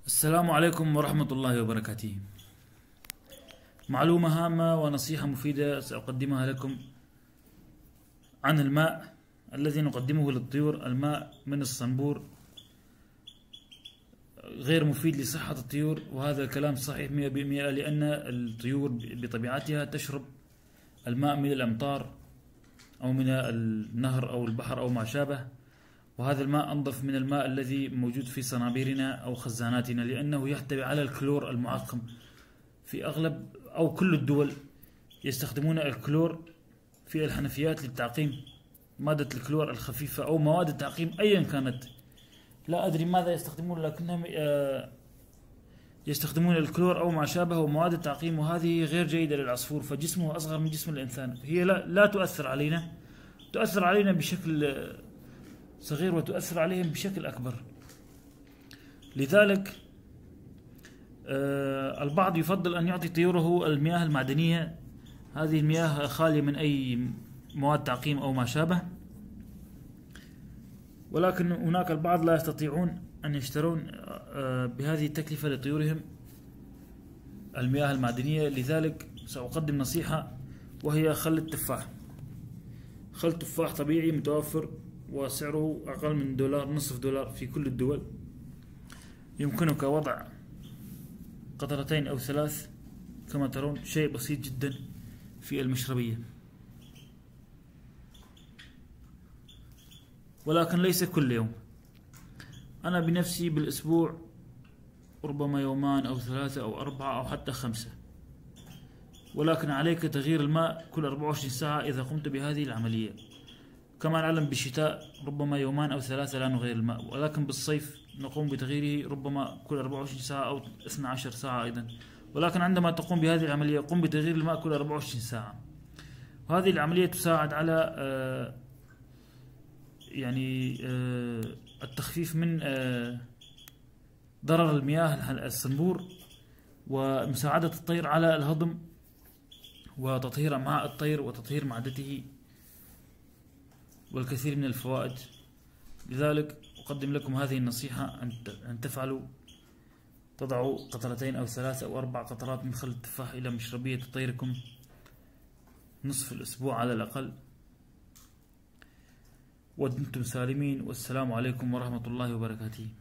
السلام عليكم ورحمة الله وبركاته. معلومة هامة ونصيحة مفيدة سأقدمها لكم عن الماء الذي نقدمه للطيور. الماء من الصنبور غير مفيد لصحة الطيور، وهذا الكلام صحيح 100%، لأن الطيور بطبيعتها تشرب الماء من الأمطار أو من النهر أو البحر أو ما شابه، وهذا الماء أنظف من الماء الذي موجود في صنابيرنا أو خزاناتنا، لأنه يحتوي على الكلور المعقم. في أغلب أو كل الدول يستخدمون الكلور في الحنفيات للتعقيم، مادة الكلور الخفيفة أو مواد التعقيم أيا كانت، لا أدري ماذا يستخدمون، لكنهم يستخدمون الكلور أو ما شابه ومواد التعقيم، وهذه غير جيدة للعصفور، فجسمه أصغر من جسم الإنسان. هي لا تؤثر علينا، تؤثر علينا بشكل صغير وتؤثر عليهم بشكل أكبر. لذلك البعض يفضل أن يعطي طيوره المياه المعدنية. هذه المياه خالية من أي مواد تعقيم أو ما شابه، ولكن هناك البعض لا يستطيعون أن يشترون بهذه التكلفة لطيورهم المياه المعدنية. لذلك سأقدم نصيحة، وهي خل التفاح. خل تفاح طبيعي متوفر وسعره أقل من دولار، نصف دولار في كل الدول. يمكنك وضع قطرتين أو 3 كما ترون، شيء بسيط جدا في المشربية، ولكن ليس كل يوم. أنا بنفسي بالأسبوع ربما يومان أو 3 أو 4 أو حتى 5، ولكن عليك تغيير الماء كل 24 ساعة إذا قمت بهذه العملية. كما نعلم بالشتاء ربما يومان أو 3 لا نغير الماء، ولكن بالصيف نقوم بتغييره ربما كل 24 ساعة أو 12 ساعة أيضا، ولكن عندما تقوم بهذه العملية قم بتغيير الماء كل 24 ساعة. وهذه العملية تساعد على التخفيف من ضرر المياه الصنبور، ومساعدة الطير على الهضم وتطهير أمعاء الطير وتطهير معدته والكثير من الفوائد. لذلك أقدم لكم هذه النصيحة أن تفعلوا، تضعوا قطرتين أو 3 أو 4 قطرات من خل التفاح إلى مشربية طيركم نصف الأسبوع على الأقل، وأنتم سالمين. والسلام عليكم ورحمة الله وبركاته.